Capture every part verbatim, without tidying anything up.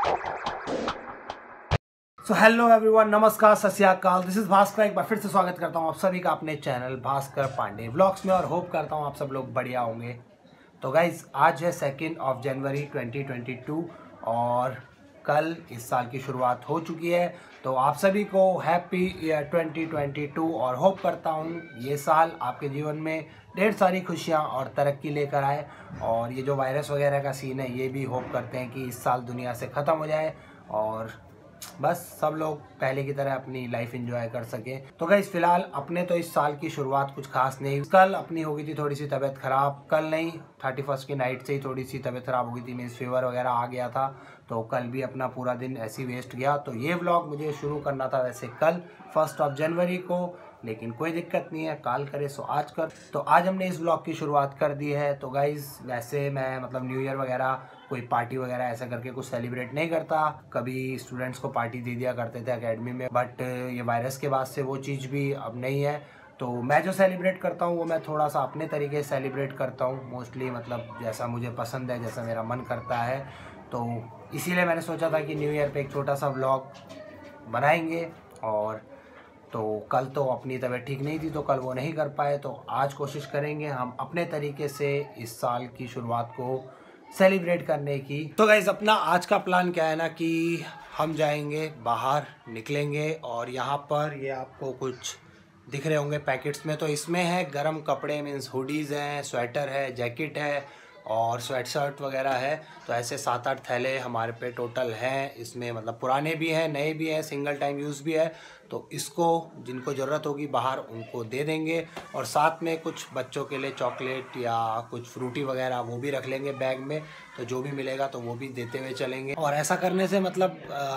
So hello everyone, नमस्कार, सत श्री अकाल। This is Bhaskar. एक बार फिर से स्वागत करता हूँ आप सभी का अपने चैनल भास्कर पांडे व्लॉग्स में और होप करता हूँ आप सब लोग बढ़िया होंगे। तो गाइज, आज है second of January twenty twenty two और कल इस साल की शुरुआत हो चुकी है। तो आप सभी को happy year twenty twenty two और होप करता हूँ ये साल आपके जीवन में ढेर सारी खुशियाँ और तरक्की लेकर आए। और ये जो वायरस वगैरह का सीन है ये भी होप करते हैं कि इस साल दुनिया से ख़त्म हो जाए और बस सब लोग पहले की तरह अपनी लाइफ एंजॉय कर सके। तो गाइस, फिलहाल अपने तो इस साल की शुरुआत कुछ खास नहीं। कल अपनी हो गई थी थोड़ी सी तबीयत खराब, कल नहीं थर्टी फर्स्ट की नाइट से ही थोड़ी सी तबीयत खराब हो गई थी, मीन्स फीवर वगैरह आ गया था। तो कल भी अपना पूरा दिन ऐसे ही वेस्ट गया। तो ये व्लॉग मुझे शुरू करना था वैसे कल फर्स्ट ऑफ जनवरी को, लेकिन कोई दिक्कत नहीं है, काल करे सो आज कर। तो आज हमने इस व्लॉग की शुरुआत कर दी है। तो गाइज़, वैसे मैं मतलब न्यू ईयर वगैरह कोई पार्टी वगैरह ऐसा करके कुछ सेलिब्रेट नहीं करता। कभी स्टूडेंट्स को पार्टी दे दिया करते थे एकेडमी में, बट ये वायरस के बाद से वो चीज़ भी अब नहीं है। तो मैं जो सेलिब्रेट करता हूँ वो मैं थोड़ा सा अपने तरीके से सेलिब्रेट करता हूँ, मोस्टली मतलब जैसा मुझे पसंद है, जैसा मेरा मन करता है। तो इसीलिए मैंने सोचा था कि न्यू ईयर पे एक छोटा सा व्लॉग बनाएंगे। और तो कल तो अपनी तबीयत ठीक नहीं थी तो कल वो नहीं कर पाए। तो आज कोशिश करेंगे हम अपने तरीके से इस साल की शुरुआत को सेलिब्रेट करने की। तो गाइस, अपना आज का प्लान क्या है ना कि हम जाएंगे बाहर, निकलेंगे और यहाँ पर ये आपको कुछ दिख रहे होंगे पैकेट्स में। तो इसमें है गर्म कपड़े, मीन्स हुडीज़ हैं, स्वेटर है, जैकेट है और स्वेट शर्ट वगैरह है। तो ऐसे सात आठ थैले हमारे पे टोटल हैं। इसमें मतलब पुराने भी हैं, नए भी हैं, सिंगल टाइम यूज़ भी है। तो इसको जिनको ज़रूरत होगी बाहर उनको दे देंगे और साथ में कुछ बच्चों के लिए चॉकलेट या कुछ फ्रूटी वगैरह वो भी रख लेंगे बैग में। तो जो भी मिलेगा तो वो भी देते हुए चलेंगे। और ऐसा करने से मतलब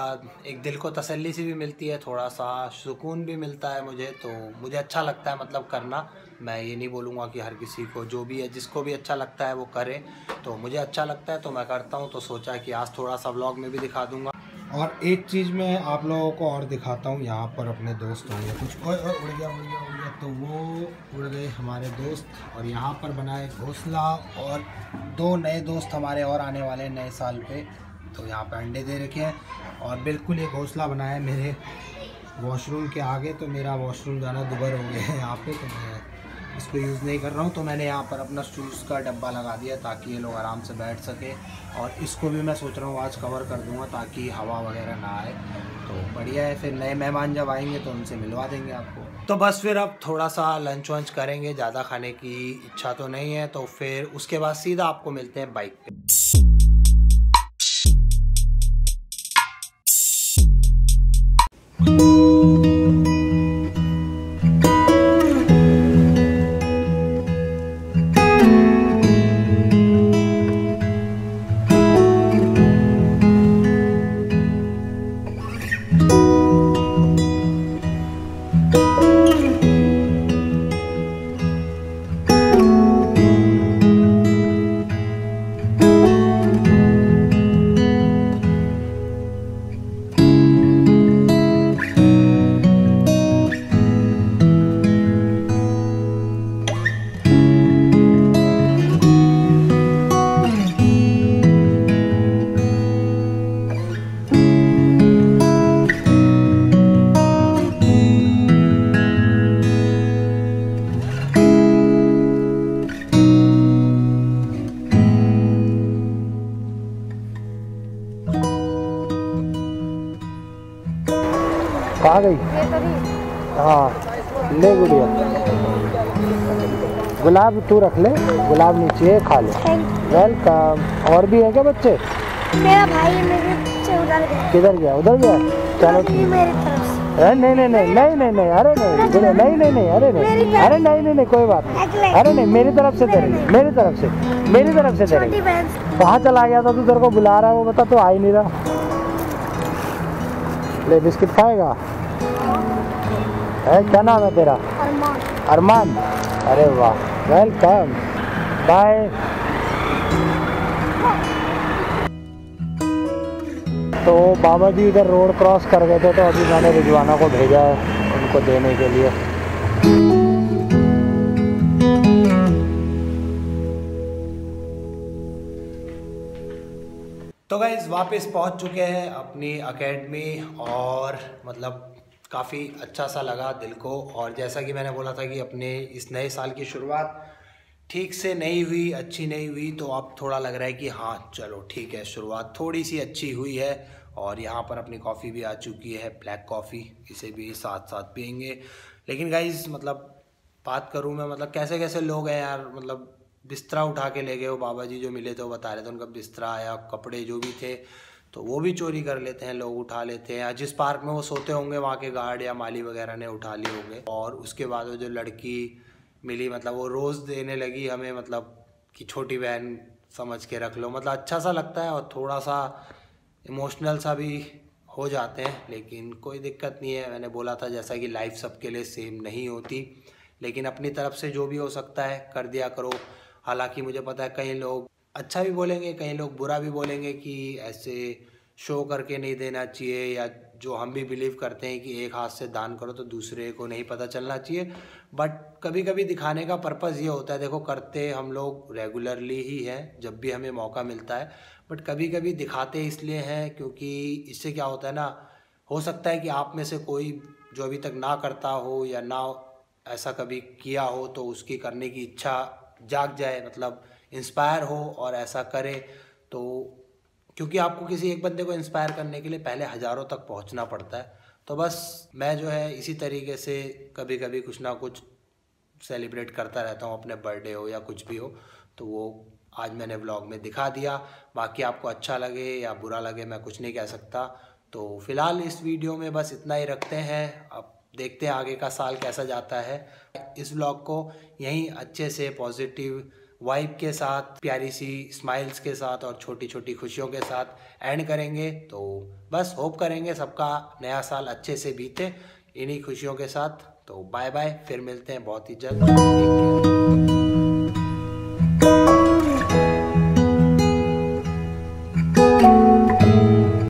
एक दिल को तसल्ली सी भी मिलती है, थोड़ा सा सुकून भी मिलता है मुझे। तो मुझे अच्छा लगता है मतलब करना। मैं ये नहीं बोलूँगा कि हर किसी को, जो भी है जिसको भी अच्छा लगता है वो करे। तो मुझे अच्छा लगता है तो मैं करता हूँ। तो सोचा कि आज थोड़ा सा व्लॉग में भी दिखा दूँगा। और एक चीज़ मैं आप लोगों को और दिखाता हूँ। यहाँ पर अपने दोस्त होंगे कुछ, ओए ओए उड़ गया उड़ गया उड़ गया तो वो उड़ गए हमारे दोस्त। और यहाँ पर बना है घोंसला और दो नए दोस्त हमारे और आने वाले नए साल पे। तो यहाँ पे अंडे दे रखे हैं और बिल्कुल ये घोंसला बना है मेरे वॉशरूम के आगे। तो मेरा वॉशरूम जाना दुबर हो गया है यहाँ पे, तो मैं इसको यूज़ नहीं कर रहा हूँ। तो मैंने यहाँ पर अपना शूज़ का डब्बा लगा दिया ताकि ये लोग आराम से बैठ सके। और इसको भी मैं सोच रहा हूँ आज कवर कर दूँगा ताकि हवा वगैरह ना आए। तो बढ़िया है, फिर नए मेहमान जब आएंगे तो उनसे मिलवा देंगे आपको। तो बस फिर अब थोड़ा सा लंच वंच करेंगे, ज़्यादा खाने की इच्छा तो नहीं है। तो फिर उसके बाद सीधा आपको मिलते हैं बाइक पे। कहाँ गई? हाँ ले गुड़िया, गुलाब तू रख ले, गुलाब नीचे खा ले। वेलकम। और भी है क्या बच्चे? मेरा भाई मेरे से उधर गया। किधर गया? उधर गया। चलो ठीक। मेरी तरफ से। अरे नहीं नहीं नहीं नहीं नहीं नहीं अरे नहीं नहीं नहीं नहीं अरे नहीं अरे नहीं नहीं नहीं कोई बात नहीं। अरे नहीं, मेरी तरफ से तेरे, मेरी तरफ से मेरी तरफ से तेरे। कहाँ चला गया था तू? तेरे को बुला रहा है वो, बता। तो आ ही नहीं रहा। ले बिस्किट खाएगा? है क्या नाम है तेरा? अरमान। अरमान। अरे वाह, वेलकम, बाय। तो बाबा जी इधर रोड क्रॉस कर गए थे तो अभी मैंने रिजवाना को भेजा है उनको देने के लिए। तो गाइस वापस पहुंच चुके हैं अपनी एकेडमी और मतलब काफ़ी अच्छा सा लगा दिल को। और जैसा कि मैंने बोला था कि अपने इस नए साल की शुरुआत ठीक से नहीं हुई, अच्छी नहीं हुई, तो अब थोड़ा लग रहा है कि हाँ चलो ठीक है, शुरुआत थोड़ी सी अच्छी हुई है। और यहाँ पर अपनी कॉफ़ी भी आ चुकी है, ब्लैक कॉफ़ी, इसे भी साथ साथ पियेंगे। लेकिन गाइस मतलब बात करूँ मैं, मतलब कैसे कैसे लोग हैं यार, मतलब बिस्तरा उठा के ले गए। वो बाबा जी जो मिले थे वो बता रहे थे उनका बिस्तरा या कपड़े जो भी थे तो वो भी चोरी कर लेते हैं लोग, उठा लेते हैं। जिस पार्क में वो सोते होंगे वहाँ के गार्ड या माली वगैरह ने उठा लिए होंगे। और उसके बाद वो जो लड़की मिली, मतलब वो रोज़ देने लगी हमें, मतलब कि छोटी बहन समझ के रख लो। मतलब अच्छा सा लगता है और थोड़ा सा इमोशनल सा भी हो जाते हैं, लेकिन कोई दिक्कत नहीं है। मैंने बोला था जैसा कि लाइफ सबके लिए सेम नहीं होती, लेकिन अपनी तरफ से जो भी हो सकता है कर दिया करो। हालांकि मुझे पता है कई लोग अच्छा भी बोलेंगे, कई लोग बुरा भी बोलेंगे कि ऐसे शो करके नहीं देना चाहिए, या जो हम भी बिलीव करते हैं कि एक हाथ से दान करो तो दूसरे को नहीं पता चलना चाहिए। बट कभी कभी दिखाने का पर्पज़ ये होता है, देखो करते हम लोग रेगुलरली ही हैं जब भी हमें मौका मिलता है, बट कभी कभी दिखाते इसलिए हैं क्योंकि इससे क्या होता है ना, हो सकता है कि आप में से कोई जो अभी तक ना करता हो या ना ऐसा कभी किया हो तो उसकी करने की इच्छा जाग जाए, मतलब इंस्पायर हो और ऐसा करे। तो क्योंकि आपको किसी एक बंदे को इंस्पायर करने के लिए पहले हज़ारों तक पहुंचना पड़ता है। तो बस मैं जो है इसी तरीके से कभी कभी कुछ ना कुछ सेलिब्रेट करता रहता हूँ, अपने बर्थडे हो या कुछ भी हो, तो वो आज मैंने व्लॉग में दिखा दिया। बाकी आपको अच्छा लगे या बुरा लगे मैं कुछ नहीं कह सकता। तो फिलहाल इस वीडियो में बस इतना ही रखते हैं, अब देखते हैं आगे का साल कैसा जाता है। इस व्लॉग को यहीं अच्छे से पॉजिटिव वाइब के साथ, प्यारी सी स्माइल्स के साथ और छोटी छोटी खुशियों के साथ एंड करेंगे। तो बस होप करेंगे सबका नया साल अच्छे से बीते इन्हीं खुशियों के साथ। तो बाय बाय, फिर मिलते हैं बहुत ही जल्द।